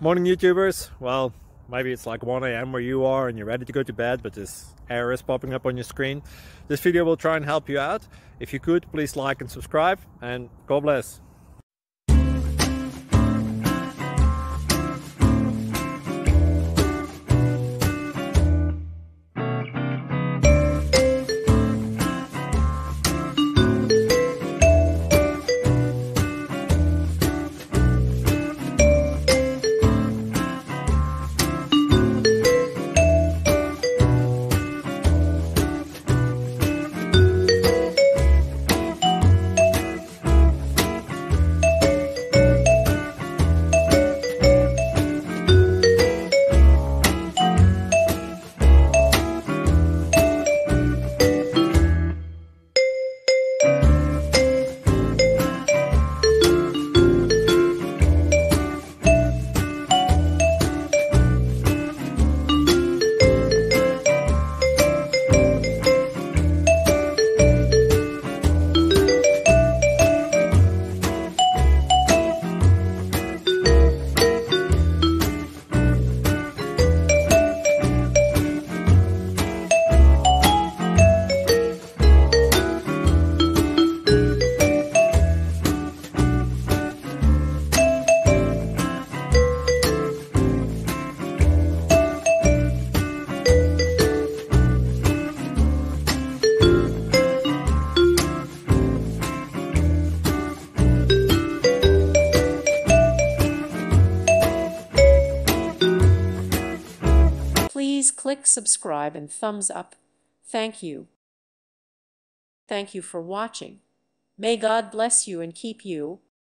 Morning YouTubers. Well, maybe it's like 1 a.m. where you are and you're ready to go to bed, but this error is popping up on your screen. This video will try and help you out. If you could, please like and subscribe, and God bless. Please click subscribe and thumbs up. Thank you. Thank you for watching. May God bless you and keep you.